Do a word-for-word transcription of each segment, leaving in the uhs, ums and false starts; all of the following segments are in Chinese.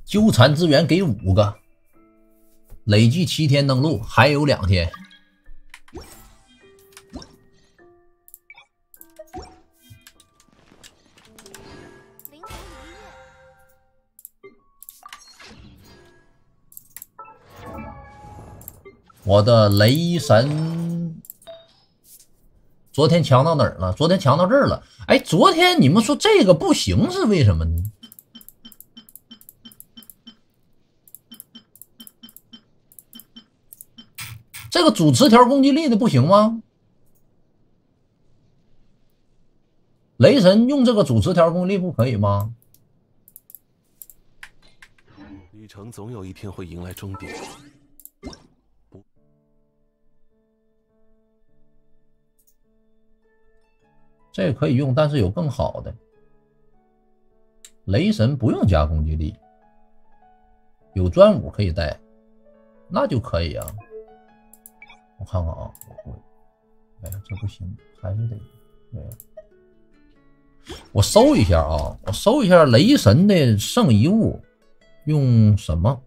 纠缠资源给五个，累计七天登录，还有两天。我的雷神昨天强到哪儿了？昨天强到这儿了。哎，昨天你们说这个不行是为什么呢？这个主词条攻击力的不行吗？雷神用这个主词条攻击力不可以吗？ 旅程总有一天会迎来终点。 这个可以用，但是有更好的。雷神不用加攻击力，有专武可以带，那就可以啊。我看看啊，我哎呀，这不行，还是得对。我搜一下啊，我搜一下雷神的圣遗物用什么？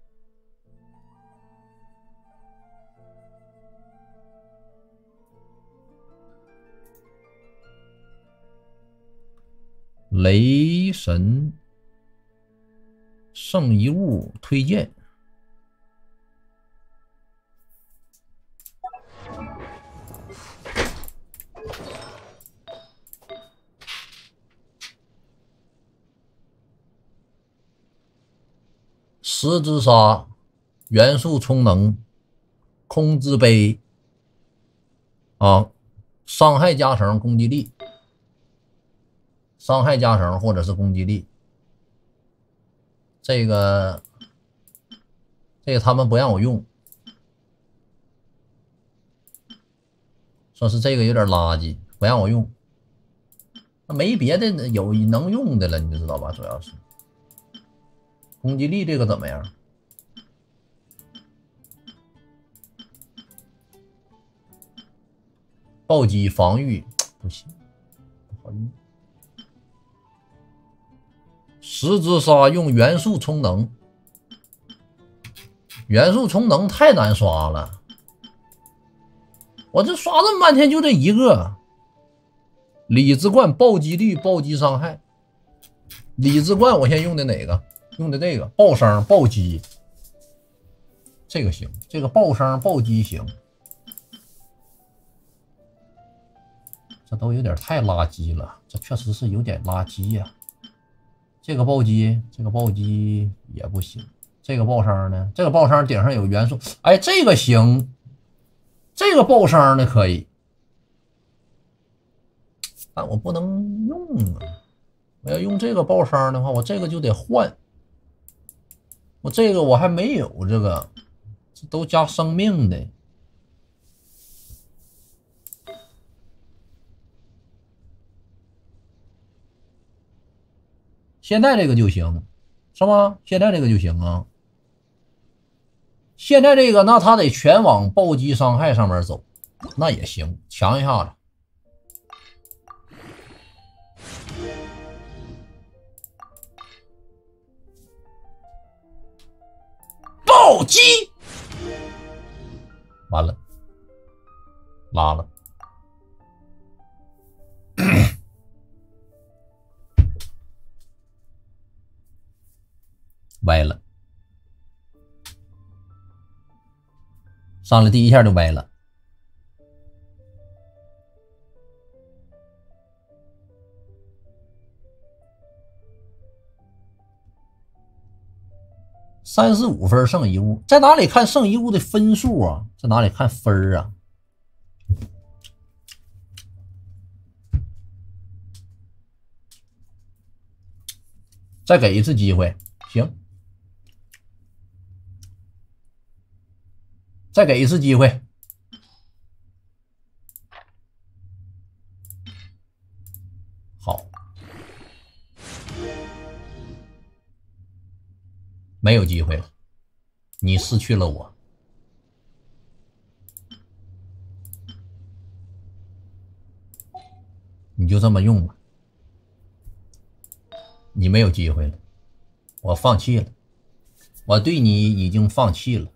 雷神圣遗物推荐。十之杀，元素充能，空之杯啊，伤害加成，攻击力。伤害加成或者是攻击力，这个这个他们不让我用，说是这个有点垃圾，不让我用。那没别的有能用的了，你知道吧？主要是攻击力这个怎么样？暴击防御不行，不好用。十之杀用元素充能，元素充能太难刷了，我这刷这么半天就这一个。李之冠暴击率、暴击伤害，李之冠我现在用的哪个？用的这个爆伤、暴击，这个行，这个爆伤、暴击行。这都有点太垃圾了，这确实是有点垃圾呀、啊。这个暴击，这个暴击也不行。这个爆伤呢？这个爆伤顶上有元素，哎，这个行。这个爆伤的可以，但我不能用啊！我要用这个爆伤的话，我这个就得换。我这个我还没有这个，这都加生命的。现在这个就行，是吗？现在这个就行啊。现在这个，那他得全往暴击伤害上面走，那也行，强一下子。暴击，完了，拉了。歪了，上来第一下就歪了。三十五分剩一物，在哪里看剩一物的分数啊？在哪里看分啊？再给一次机会，行。再给一次机会，好，没有机会了，你失去了我，你就这么用吧，你没有机会了，我放弃了。 我对你已经放弃了。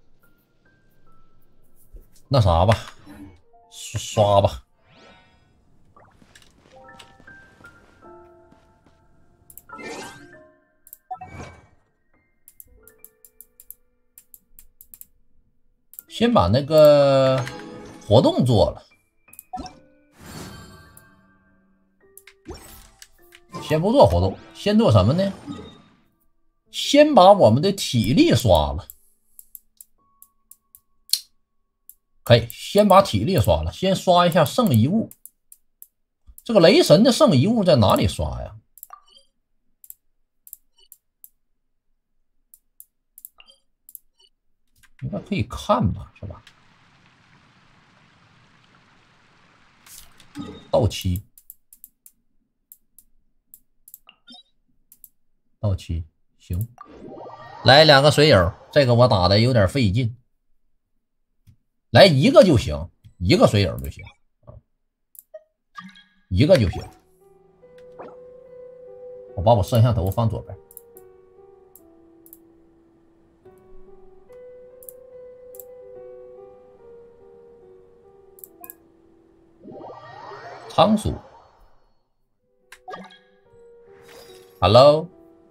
那啥吧，刷吧。先把那个活动做了，先不做活动，先做什么呢？先把我们的体力刷了，可以先把体力刷了，先刷一下圣遗物。这个雷神的圣遗物在哪里刷呀？应该可以看吧，是吧？到期，到期，行。来两个水友，这个我打的有点费劲。来一个就行，一个水友就行啊，一个就行。我把我摄像头放左边。仓鼠 ，Hello，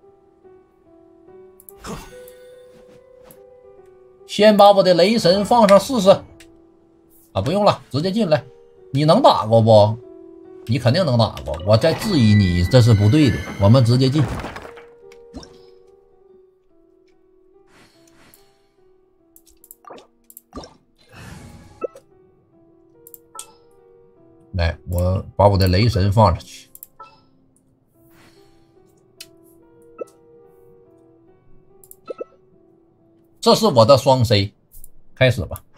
先把我的雷神放上试试啊！不用了，直接进来。你能打过不？你肯定能打过。我在质疑你，这是不对的。我们直接进。来，我把我的雷神放上去。这是我的双 C， 开始吧。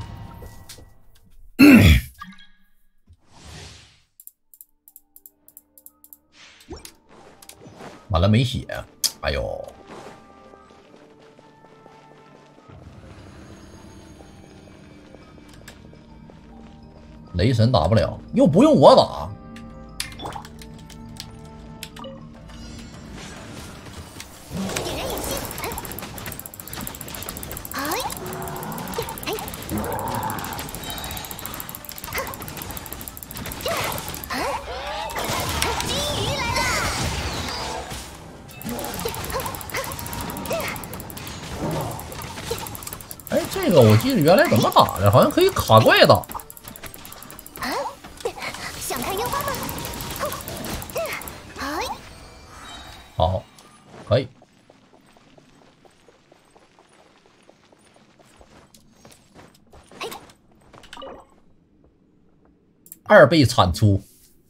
完了没血，哎呦！雷神打不了，又不用我打。哎，这个我记得原来怎么打的，好像可以卡怪打。 想看烟花吗？ 好，可以。二倍产出。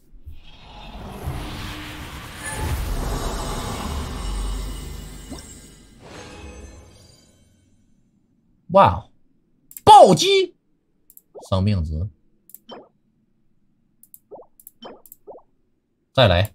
哇，暴击，生命值，再来。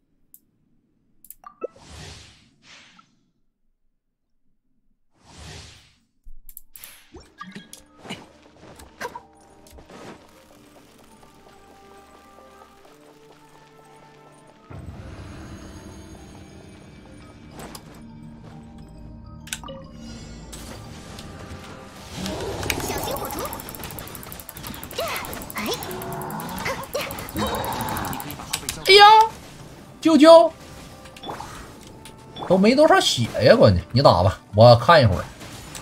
哎呀，舅舅都没多少血呀，关键你打吧，我看一会儿。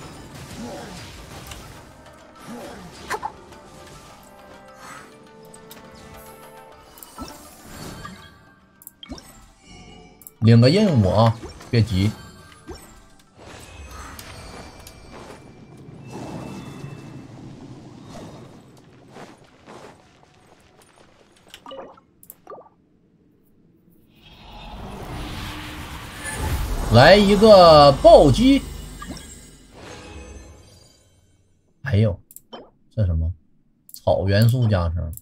领个任务啊，别急。来一个暴击！哎呦，这什么？草元素加成。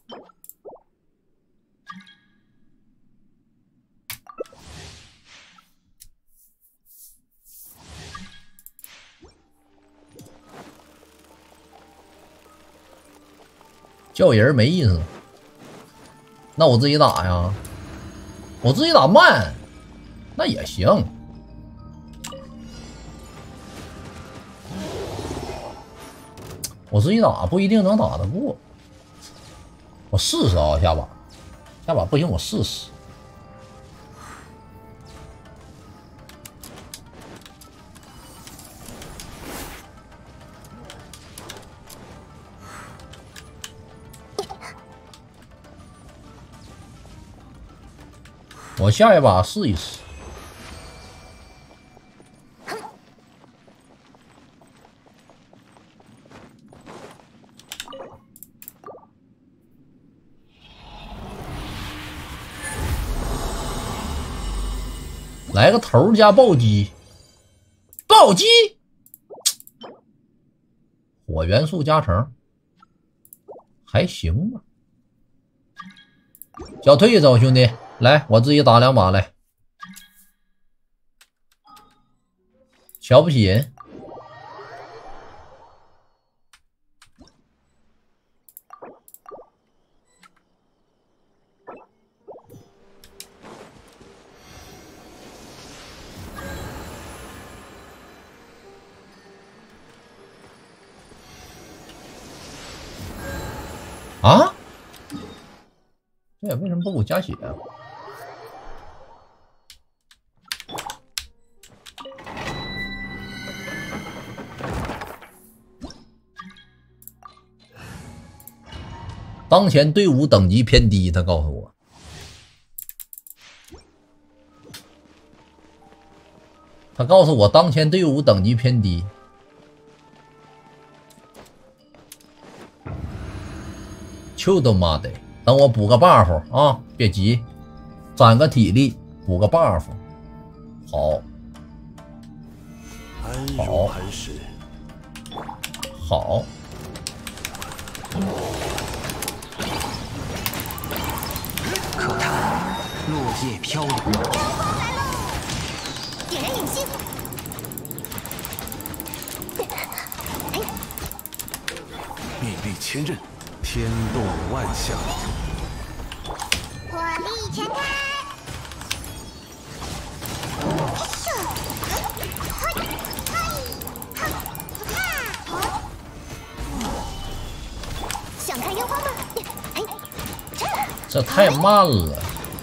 叫人没意思，那我自己打呀，我自己打慢，那也行。 我自己打不一定能打得过，我试试啊，下把，下把不行，我试试。我下一把试一试。来个头加暴击，暴击，火元素加成，还行吧。小退一走，兄弟，来，我自己打两把来。瞧不起人。啊？这为什么不给我加血啊？当前队伍等级偏低，他告诉我。他告诉我当前队伍等级偏低。就他妈的，等我补个 buff 啊！别急，攒个体力，补个 buff。好，好，好。 可叹落叶飘零。阳光来喽！点燃引星。 秘力千仞。天动万象， 火力全开！想看烟花吗？ 这太慢了，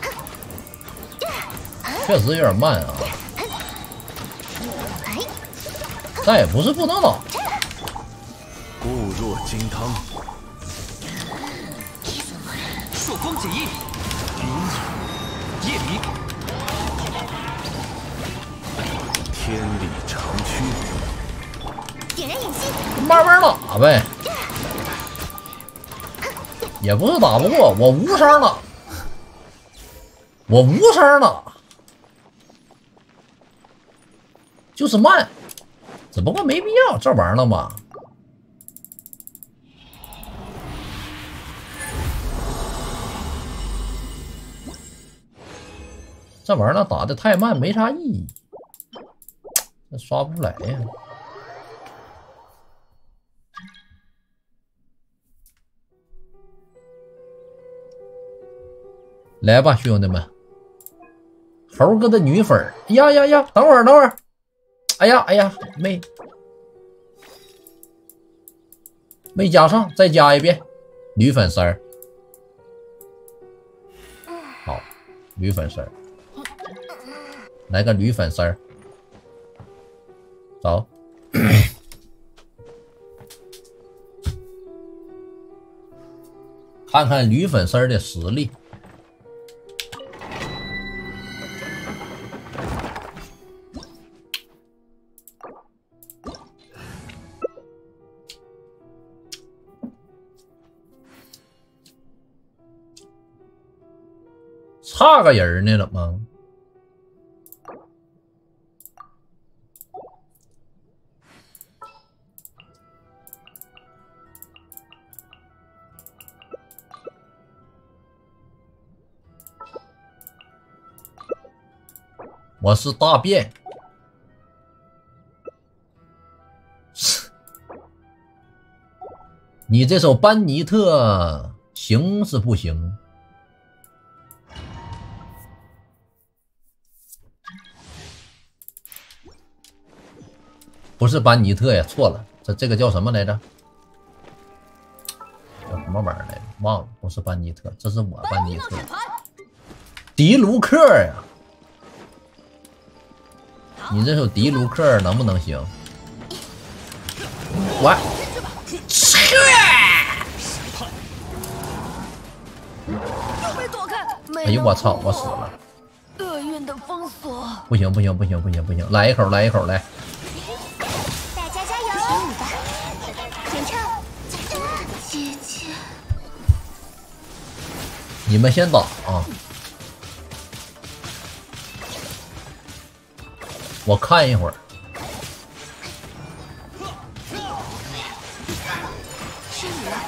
确实有点慢啊。但也不是不能打。 固若金汤。 朔光解印，云影夜明， 天理长驱， 点燃引星， 慢慢打呗，也不是打不过，我无声了，我无声了，就是慢，只不过没必要这玩意儿了嘛。这玩意儿打的太慢，没啥意义，这刷不出来呀。来吧，兄弟们，猴哥的女粉儿，呀呀呀！等会儿，等会儿，哎呀，哎呀，没没加上，再加一遍，女粉丝儿，好，女粉丝儿。来个女粉丝儿，走，看看女粉丝儿的实力。差个人呢？怎么？我是大便，你这首班尼特行是不行？不是班尼特呀，错了，这这个叫什么来着？ 是班尼特，这是我班尼特。迪卢克呀，你这首迪卢克能不能行？我，切！哎呦我操，我死了！ 厄运的封锁， 不行不行不行不行不行，来一口来一口来！ 大家加油！演唱，姐姐， 你们先打啊！我看一会儿。 是你了。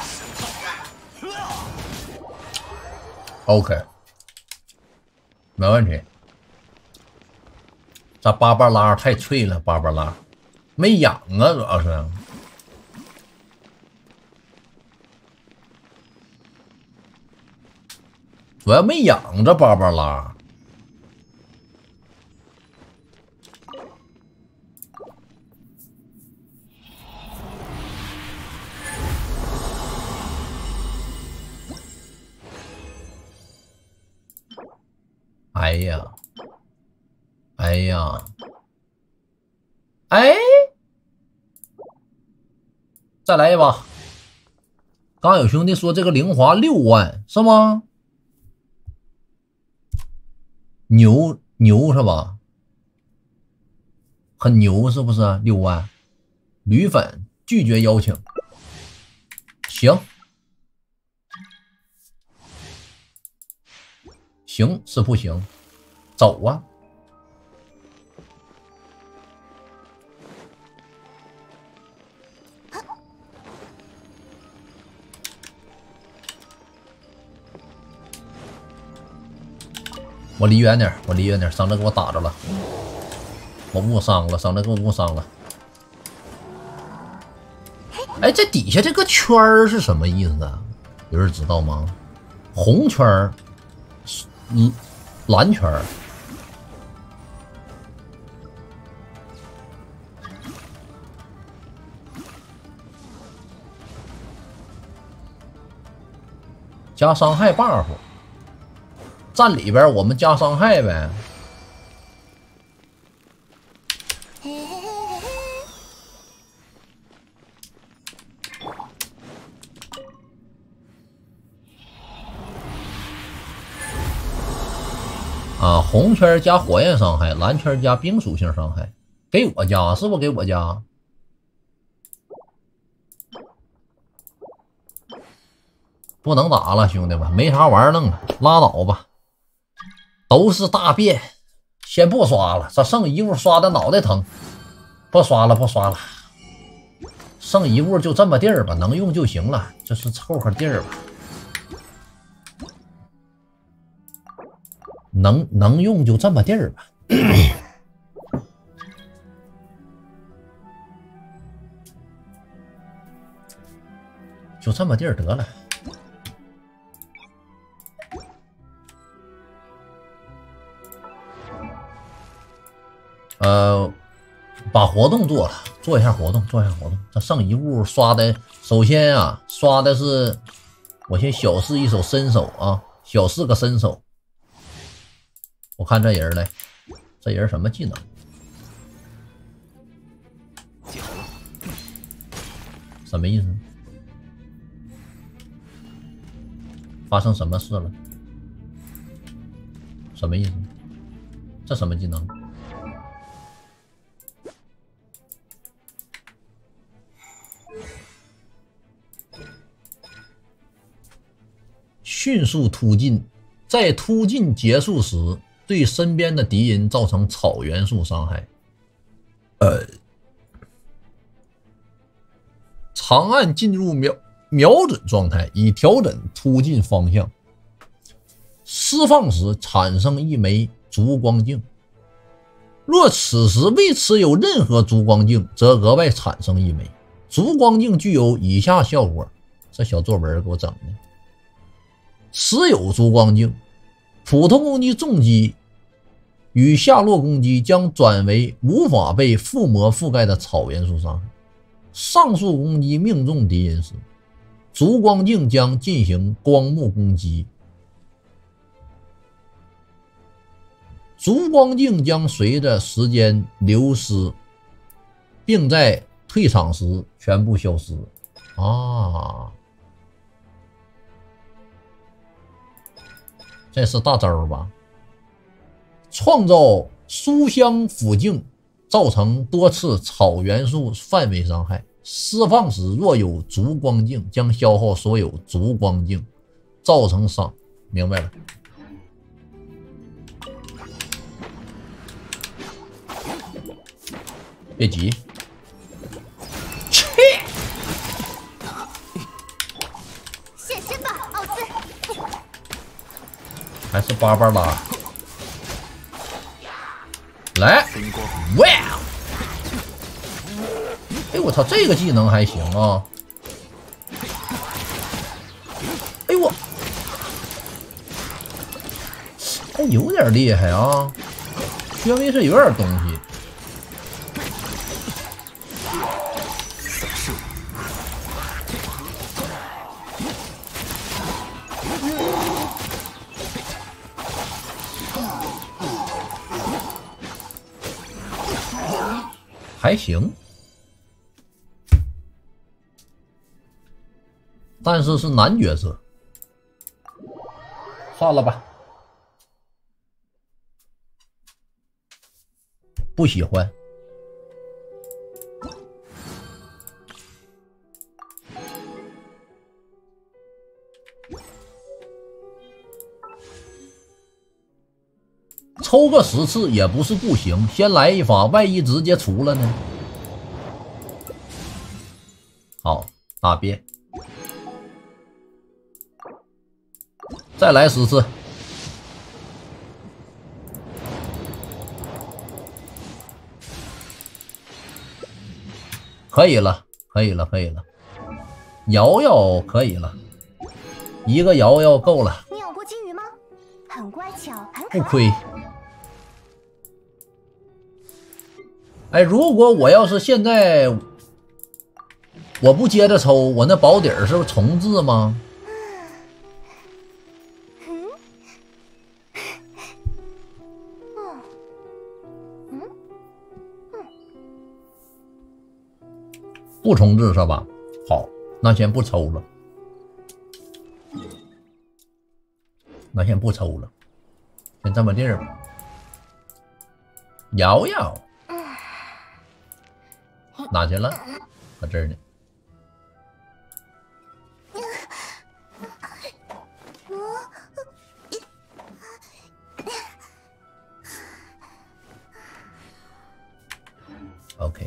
OK， 没问题。这芭芭拉太脆了，芭芭拉没养啊，主要是。主要没养着芭芭拉。哎呀，哎呀，哎，再来一把。刚有兄弟说这个灵华六万是吗？牛牛是吧？很牛是不是？六万，驴粉拒绝邀请，行。行是不行，走啊！我离远点，我离远点，省得给我打着了。我误伤了，省得给我误伤了。哎，这底下这个圈儿是什么意思啊？有人知道吗？红圈儿。嗯，蓝圈儿，加伤害 buff， 站里边我们加伤害呗。啊，红圈加火焰伤害，蓝圈加冰属性伤害，给我加是不给我加？不能打了，兄弟们，没啥玩意儿弄了，拉倒吧。都是大便，先不刷了，这剩一物刷的脑袋疼，不刷了，不刷了。剩一物就这么地儿吧，能用就行了，就是凑合地儿吧。能能用就这么地儿吧，就这么地儿得了。呃，把活动做了，做一下活动，做一下活动。这剩一物刷的，首先啊，刷的是我先小试一手身手啊，小试个身手。我看这人来，这人什么技能？什么意思？发生什么事了？什么意思？这什么技能？迅速突进，在突进结束时。对身边的敌人造成草元素伤害。呃，长按进入瞄瞄准状态，以调整突进方向。释放时产生一枚烛光镜，若此时未持有任何烛光镜，则额外产生一枚。烛光镜具有以下效果，这小作文给我整的。持有烛光镜。普通攻击重击与下落攻击将转为无法被附魔覆盖的草元素伤害。上述攻击命中敌人时， 烛光镜将进行光幕攻击。烛光镜将随着时间流失，并在退场时全部消失。啊，这是大招吧？创造书香辅镜，造成多次草元素范围伤害。释放时若有烛光镜，将消耗所有烛光镜，造成伤。明白了。别急。切！ 现身吧，奥斯！ 还是芭芭拉。来，哇！哎，我操，这个技能还行啊！哎我，哎，有点厉害啊！薛微是有点东西。还行，但是是男角色，算了吧，不喜欢。抽个十次也不是不行，先来一发，万一直接出了呢？好，大便，再来十次，可以了，可以了，可以了，瑶瑶可以了，一个瑶瑶够了。 你养过金鱼吗？很乖巧，很可不亏。哎，如果我要是现在我不接着抽，我那保底儿是不是重置吗？ 嗯，嗯，嗯， 不重置是吧？好，那先不抽了，那先不抽了，先这么地儿吧。瑶瑶哪去了？搁这儿呢。OK。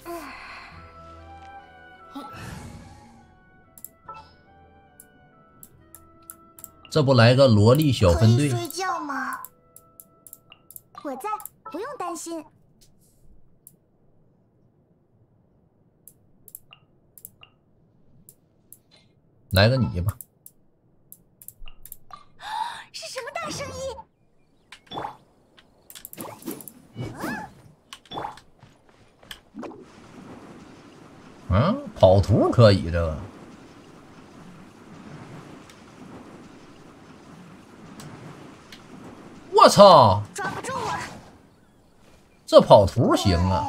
这不来个萝莉小分队？ 可以睡觉吗？我在，不用担心。 来个你吧。 是什么大声音？ 嗯，跑图可以这个。我操！ 抓不住我。 这跑图行啊。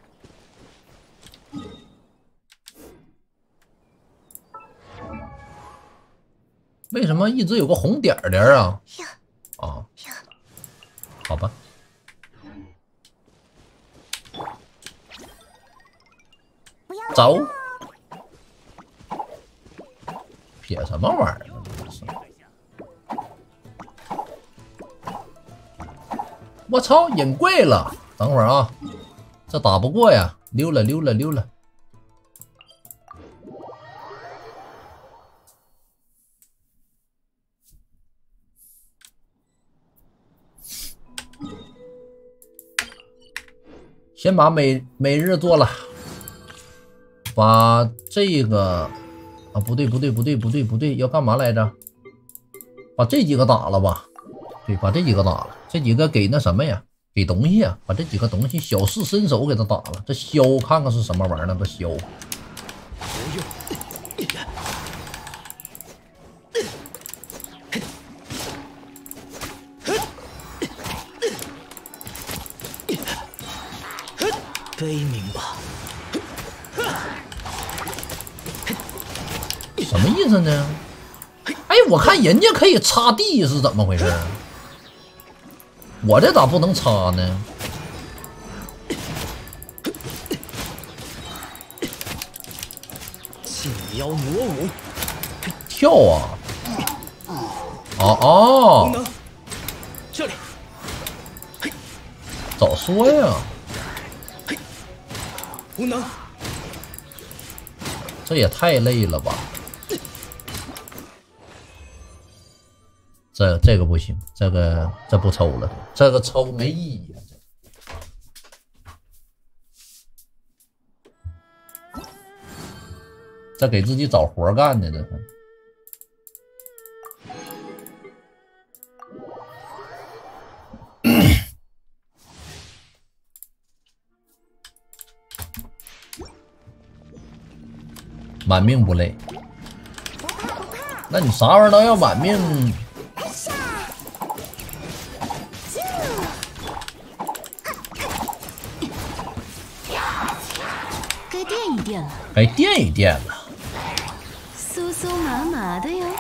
为什么一直有个红点点啊？啊，好吧。走。撇什么玩意儿呢？这是。我操，隐贵了！等会儿啊，这打不过呀，溜了溜了溜了。先把每每日做了，把这个啊，不对不对不对不对不对，要干嘛来着？把这几个打了吧？对，把这几个打了，这几个给那什么呀？给东西啊！把这几个东西小试身手给他打了。这枭看看是什么玩意儿呢？这枭悲鸣吧。 什么意思呢？哎，我看人家可以插地是怎么回事？我这咋不能插呢？ 信妖魔舞， 跳啊！哦哦， 能这里早说呀！ 无能， 这也太累了吧！这这个不行，这个这不抽了，这个抽没意义啊！这给自己找活干的，这是。满命不累，那你啥玩意儿都要满命？ 该垫一垫了， 该垫一垫了。 酥酥麻麻的哟。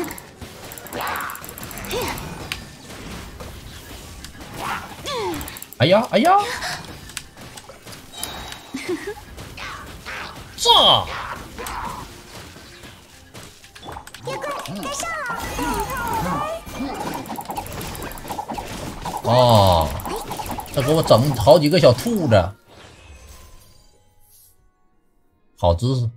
哎呀哎呀！炸！哦，这给我整好几个小兔子，好姿势。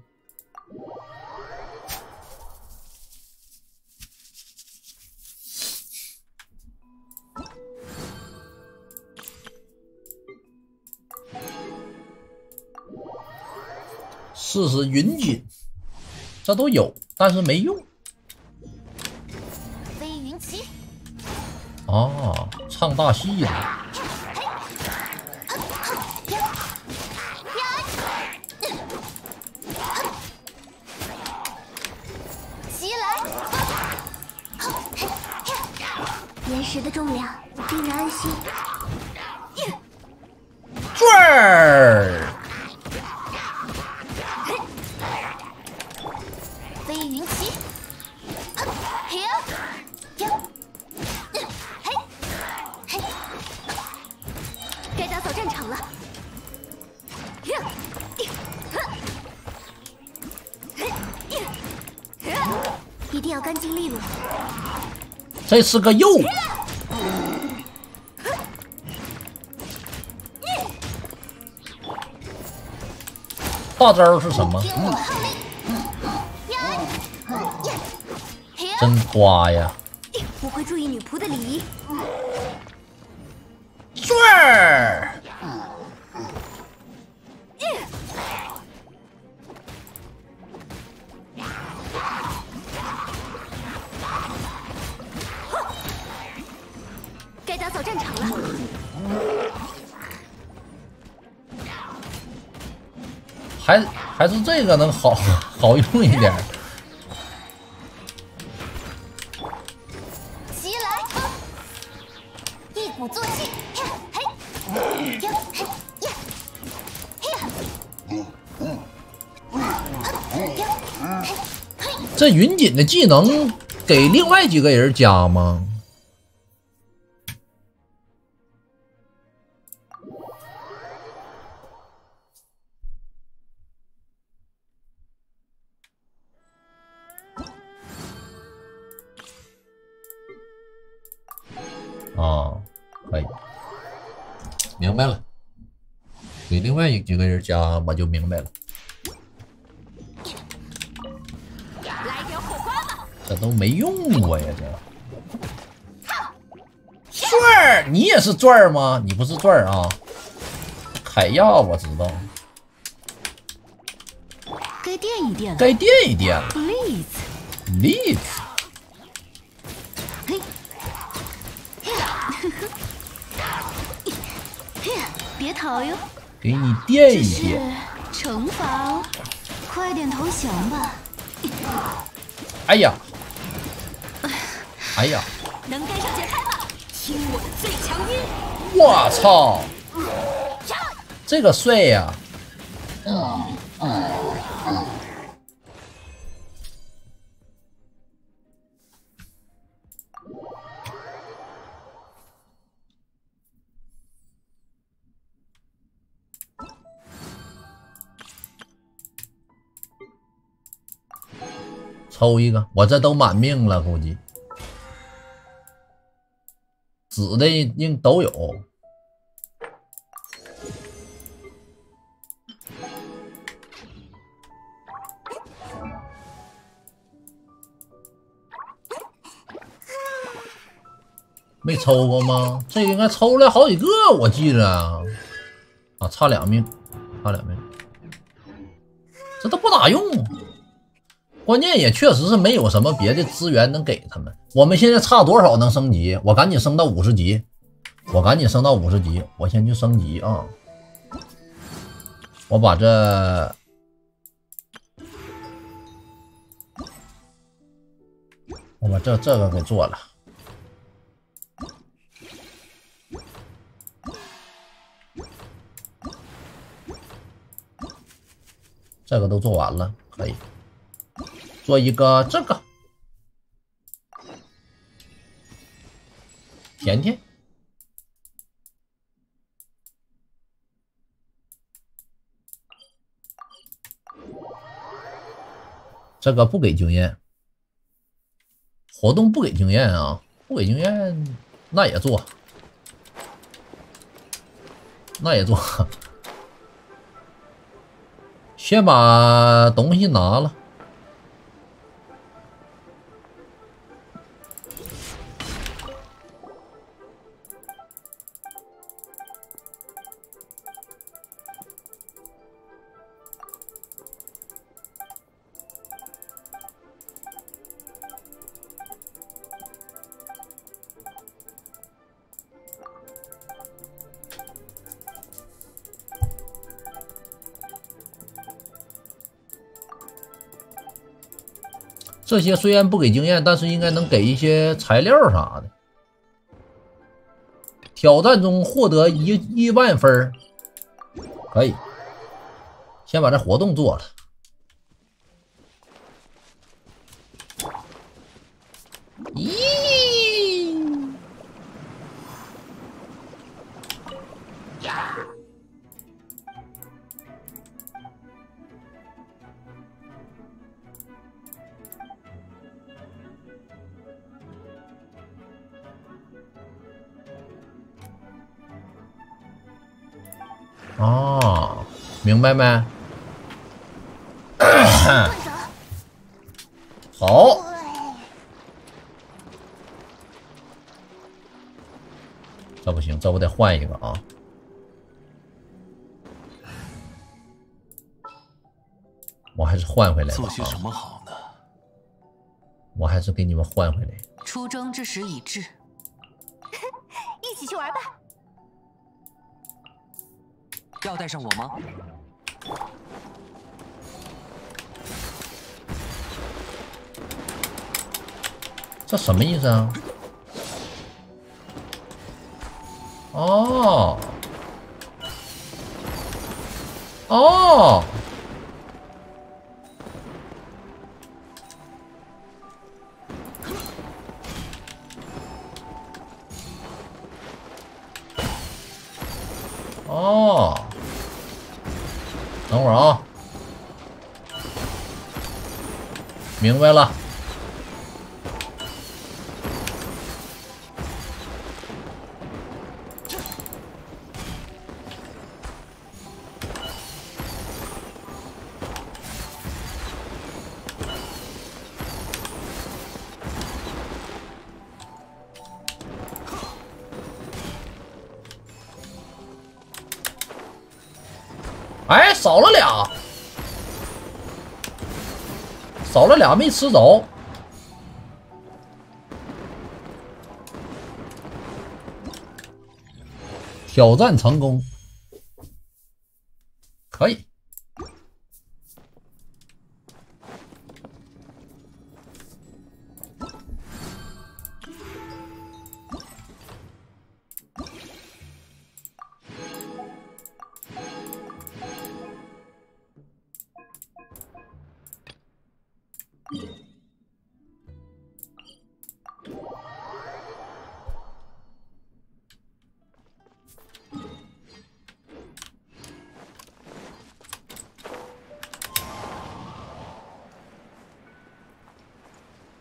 试试云锦，这都有，但是没用。 飞云旗， 哦，唱大戏的。 袭来，岩石的重量令人安心。 坠儿。 飞云旗，该打扫战场了。一定要干净利落。 这是个鼬。大招是什么？真花呀！ 我会注意女仆的礼仪。 坠儿。 该打扫战场了。 还还是这个能好好用一点。 袭来，一鼓作气，嘿，呀嘿呀，呀， 这云锦的技能给另外几个人加吗？啊，可以，明白了。给另外几个人加，我就明白了。 来点火花吧！ 这都没用过呀，这。钻儿，你也是钻儿吗？你不是钻儿啊？凯亚我知道。 该垫一垫了， 该垫一垫了。 栗子， 栗子。 嘿。别逃哟！ 给你垫一垫。 惩罚哦，快点投降吧！ 哎呀，哎呀！ 能跟上节拍吗？听我的最强音！ 我操！ 这个帅呀！抽一个，我这都满命了，估计紫的应都有。没抽过吗？这个应该抽了好几个，我记着啊，啊，差两命，差两命，这都不咋用。关键也确实是没有什么别的资源能给他们。我们现在差多少能升级？我赶紧升到五十级，我赶紧升到五十级，我先去升级啊！我把这我把这这个给做了。这个都做完了，可以做一个这个甜甜，这个不给经验，活动不给经验啊，不给经验，那也做，那也做。先把东西拿了。这些虽然不给经验，但是应该能给一些材料啥的。挑战中获得一一万分，可以。先把这活动做了。咦！哦，明白没？好，这不行，这我得换一个啊！我还是换回来吧。 做些什么好呢？ 我还是给你们换回来。 出征之时已至， 一起去玩吧。 要带上我吗？ 这什么意思啊？哦，哦，哦，等会儿啊，明白了。哎，少了俩，少了俩没吃着。挑战成功，可以。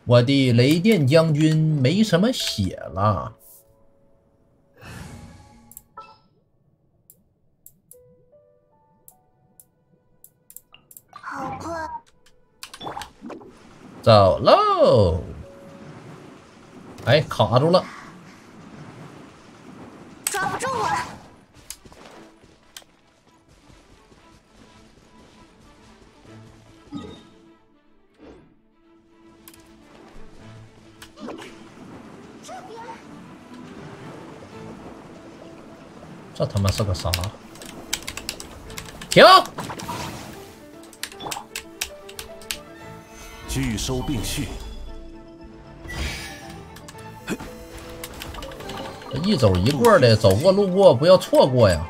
我的雷电将军没什么血了。 好快， 走喽！哎，卡住了。 抓不住我。这边。 这他妈是个啥？停！ 拒收并蓄。 一走一过的，走过路过不要错过呀！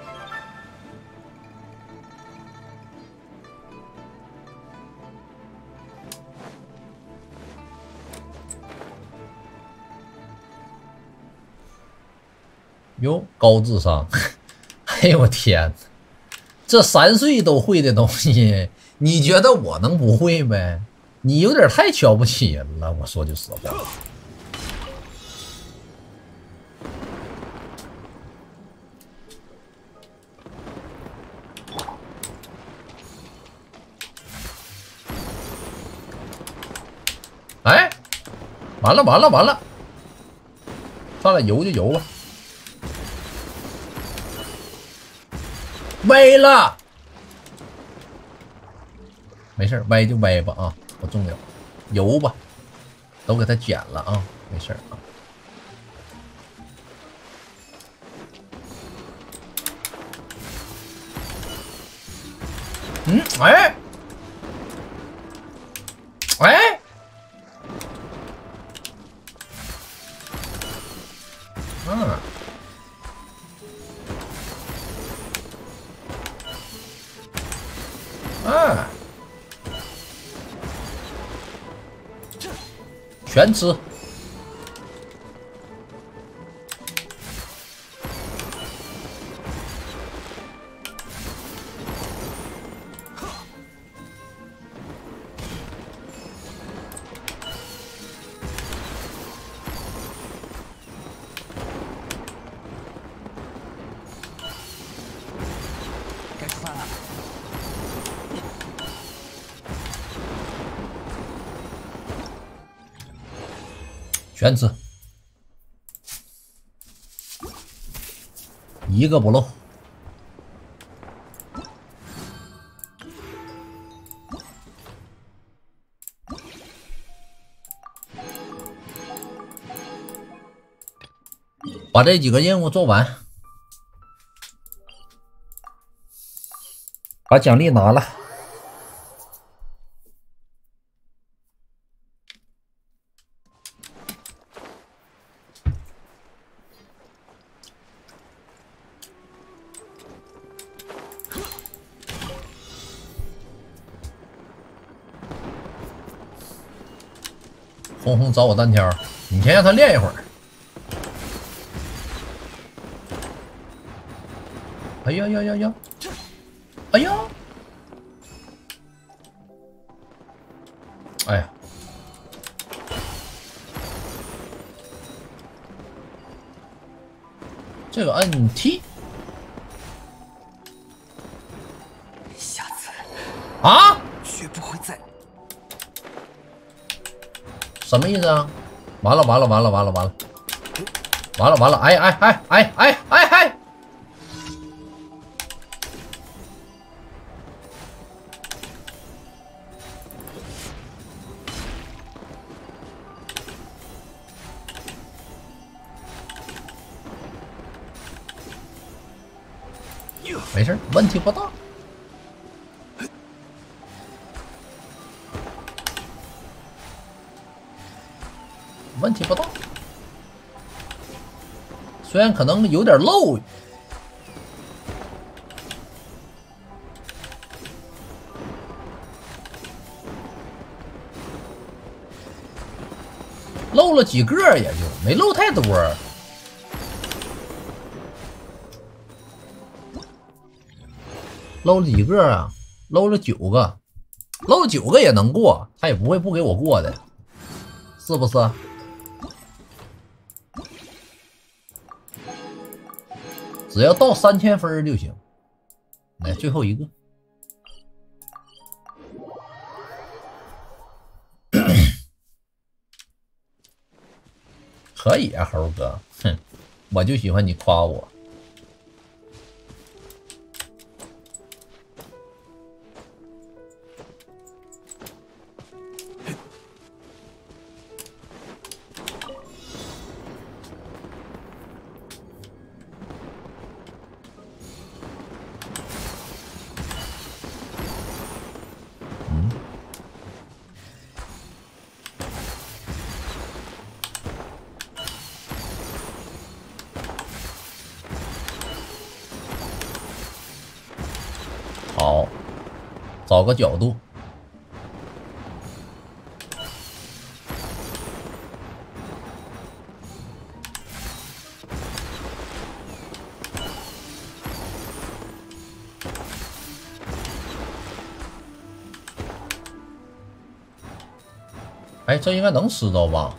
哟，高智商！哎呦我天，这三岁都会的东西，你觉得我能不会呗？你有点太瞧不起人了，我说句实话。哎，完了完了完了，上来游就游吧，歪了，没事，歪就歪吧啊，不重要，游吧，都给他剪了啊，没事啊。嗯，哎，哎。嗯，啊，全吃。 该吃饭了。 全吃，一个不漏。把这几个任务做完，把奖励拿了。红红找我单挑，你先让他练一会儿。哎呀呀呀呀！哎呀！哎呀！这个按 T 下次啊？ 绝不会再。 什么意思啊？完了完了完了完了完了完了完了！哎哎哎哎哎哎哎！没事，问题不大。问题不大，虽然可能有点漏，漏了几个也就没漏太多。漏了几个啊？漏了九个，漏了九个也能过，他也不会不给我过的。 是不是？只要到三千分就行。来，最后一个。可以啊，猴哥，哼，我就喜欢你夸我。好，找个角度。哎，这应该能吃着吧？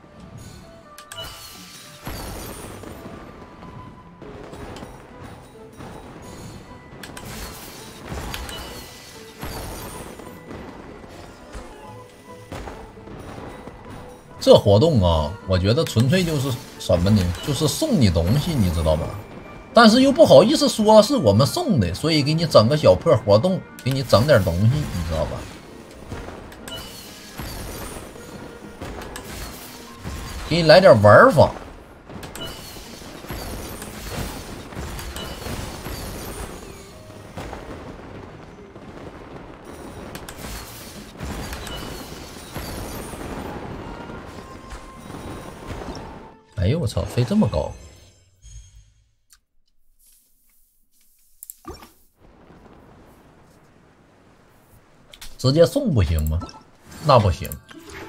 这活动啊，我觉得纯粹就是什么呢？就是送你东西，你知道吗？但是又不好意思说是我们送的，所以给你整个小破活动，给你整点东西，你知道吧？给你来点玩法。哎呦我操，飞这么高！直接送不行吗？那不行，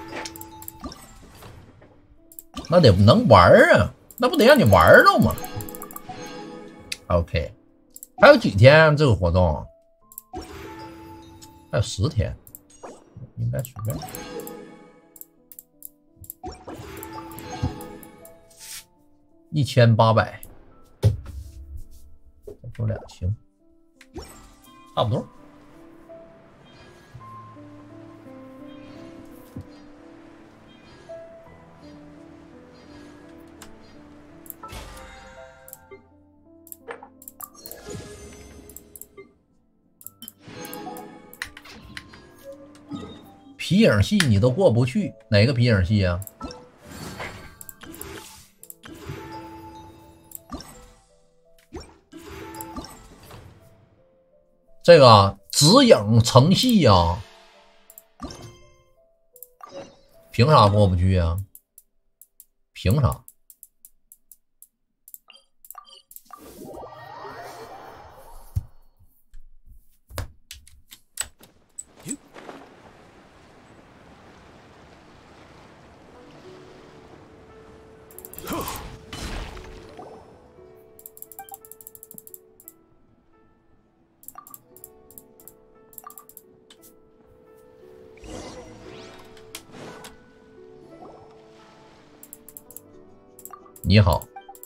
那得能玩啊，那不得让你玩着吗 ？OK， 还有几天这个活动？还有十天，应该随便。一千八百，再多两星，差不多。皮影戏你都过不去，哪个皮影戏呀？这个啊，指影成戏呀，凭啥过不去呀？凭啥？你好，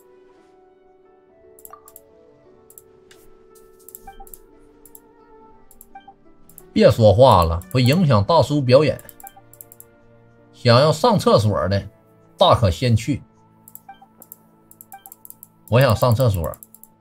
别说话了，会影响大叔表演。想要上厕所的，大可先去。我想上厕所。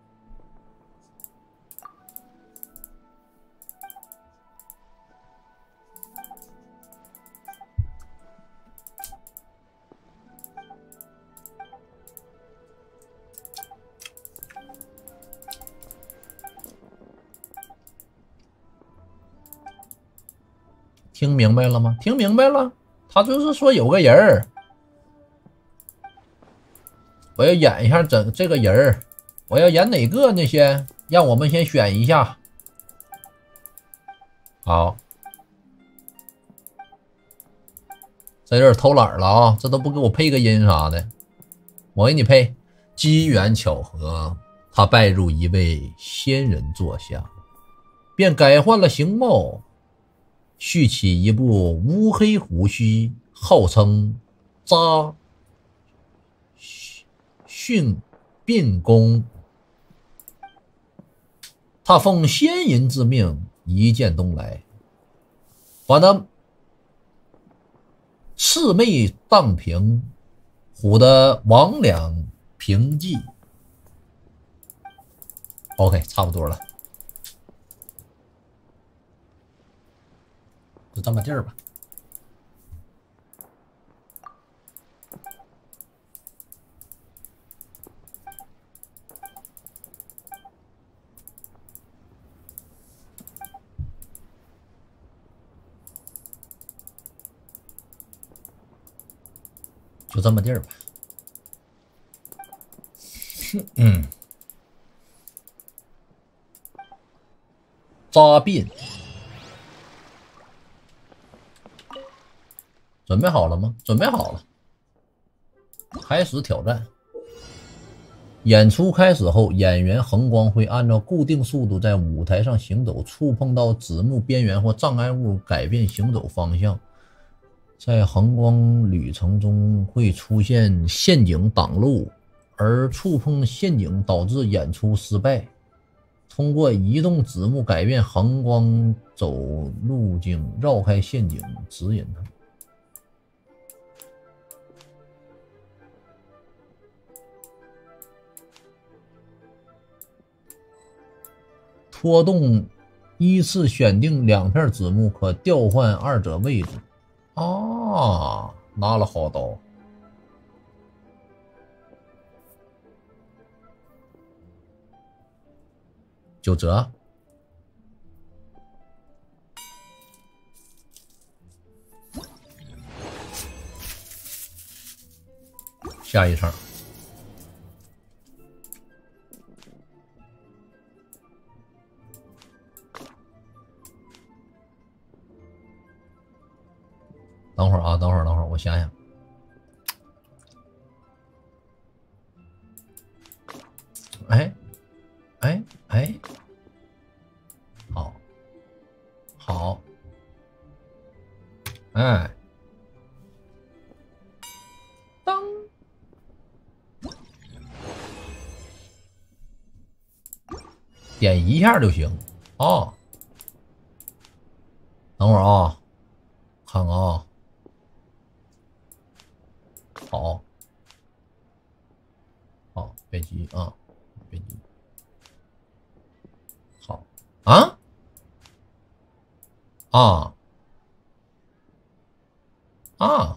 听明白了吗？听明白了，他就是说有个人儿，我要演一下整这个人儿，我要演哪个呢？先让我们先选一下。好，这有点偷懒了啊！这都不给我配个音啥的，我给你配。机缘巧合，他拜入一位仙人座下，便改换了形貌。蓄起一部乌黑胡须，号称扎训并攻，他奉先人之命，一剑东来，把那魑魅荡平，唬得魍魉平寂。OK， 差不多了，就这么地儿吧。就这么地儿吧。嗯，扎辫，准备好了吗？准备好了，开始挑战。演出开始后，演员横光会按照固定速度在舞台上行走，触碰到子幕边缘或障碍物改变行走方向。在横光旅程中会出现陷阱挡路，而触碰陷阱导致演出失败。通过移动子幕改变横光走路径，绕开陷阱，指引它。拖动依次选定两片子幕，可调换二者位置。啊，拿了好刀。九折。下一场。等会儿啊，等会儿，等会儿，我想想。哎，哎，哎，好，好，哎，当，点一下就行啊。等会儿啊，看看啊。好，好，别急啊，别急。好啊啊啊！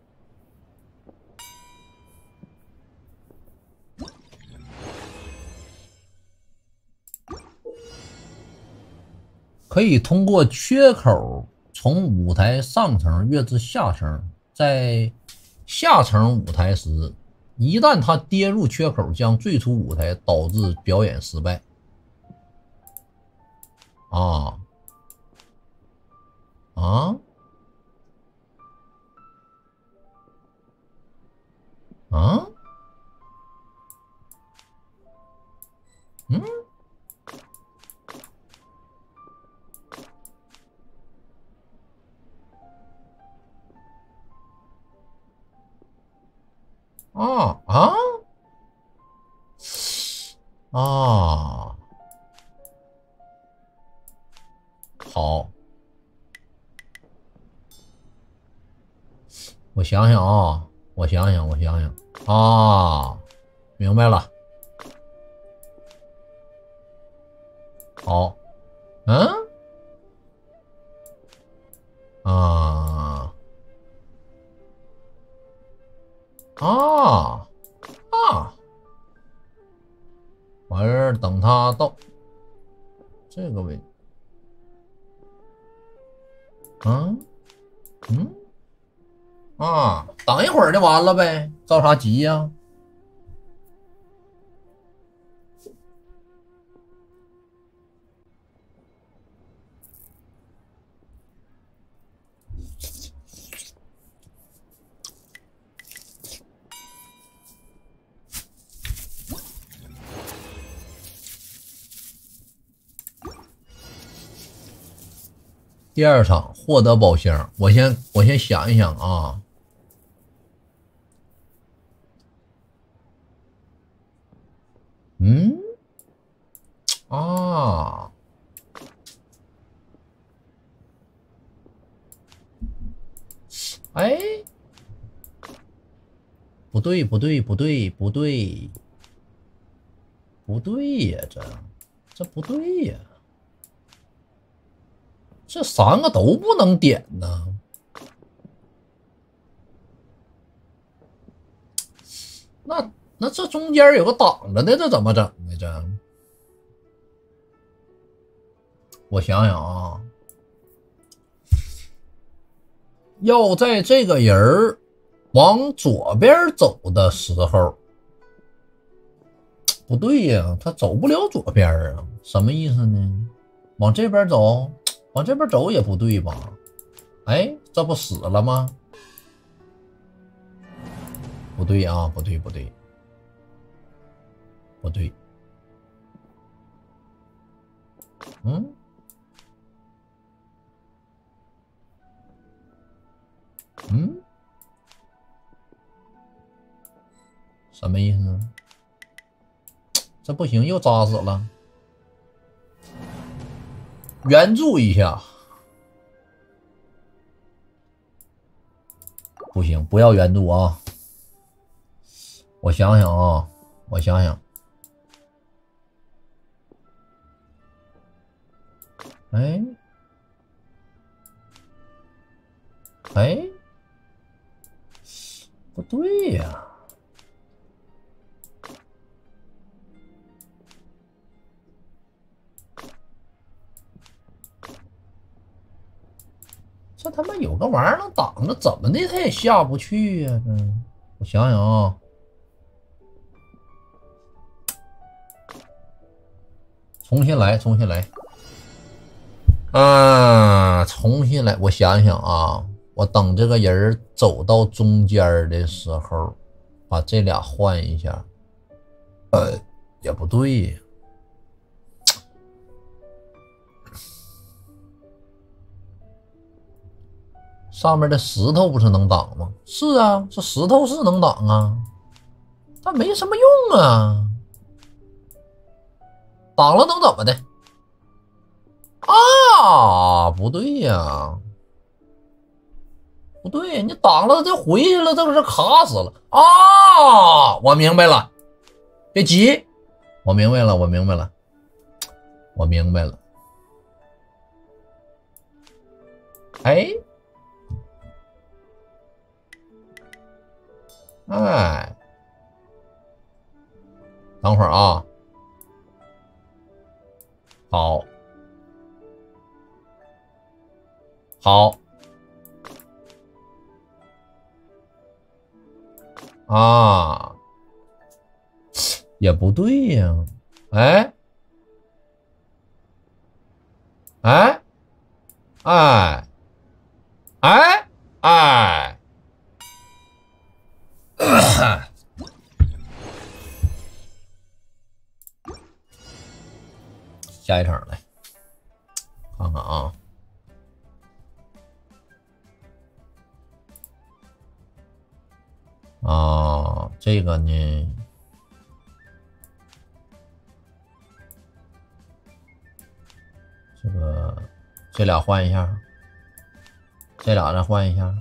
可以通过缺口从舞台上层跃至下层，在下层舞台时，一旦他跌入缺口，将坠出舞台，导致表演失败。啊啊啊！嗯。啊啊啊！好，我想想啊，我想想，我想想啊，明白了。好，嗯，啊。啊啊！完事儿，等他到这个位置，嗯嗯啊，等一会儿就完了呗，着啥急呀？第二场获得宝箱，我先我先想一想啊。 嗯，啊，哎，不对，不对，不对，不对，不对呀，这这不对呀，这三个都不能点呢。那那这中间有个挡着的，这怎么整呢？这，我想想啊，要在这个人儿往左边走的时候，不对呀，他走不了左边啊，什么意思呢？往这边走，往这边走也不对吧？哎，这不死了吗？不对啊，不对，不对，不对，嗯。嗯，什么意思？这不行，又扎死了。援助一下，不行，不要援助啊！我想想啊，我想想，哎，哎，不对呀。这他妈有个玩意儿能挡着，怎么的他也下不去呀、啊？这，我想想啊，重新来，重新来，啊，重新来，我想想啊，我等这个人走到中间的时候，把这俩换一下，呃，也不对。上面的石头不是能挡吗？是啊，这石头是能挡啊，但没什么用啊。挡了能怎么的？啊，不对呀，不对，你挡了就回去了，这不是卡死了啊？我明白了，别急，我明白了，我明白了，我明白了。哎。哎，等会儿啊，好，好，啊，也不对呀，哎，哎，哎，哎，哎。下一场来看看啊，啊，这个呢，这个这俩换一下，这俩再换一下。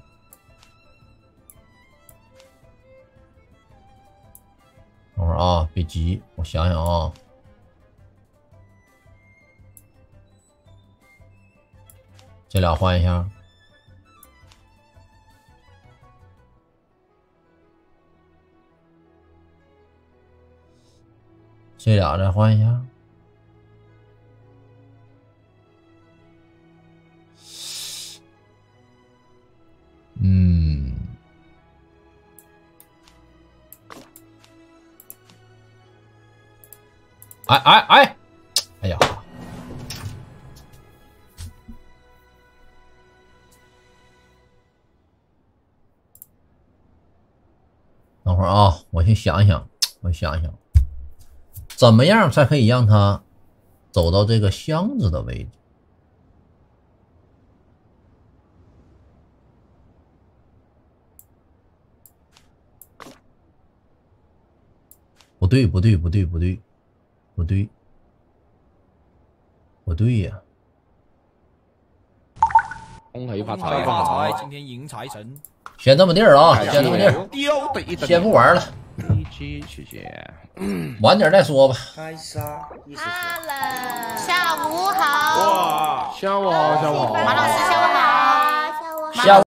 等会儿啊，别急，我想想啊。这俩换一下，这俩再换一下，嗯，哎哎哎，哎呀！等会儿啊，我先想一想，我想一想，怎么样才可以让他走到这个箱子的位置？不对，不对，不对，不对， 不对，不对呀、 恭喜发发财！ 财，今天迎财神。 先这么地儿啊，先这么地儿， 雕的一等先不玩了， 一期谢谢。 晚点再说吧。 开杀，意思是。 下午好， 哇，下午好，下午好。 马老师下午好， 下午。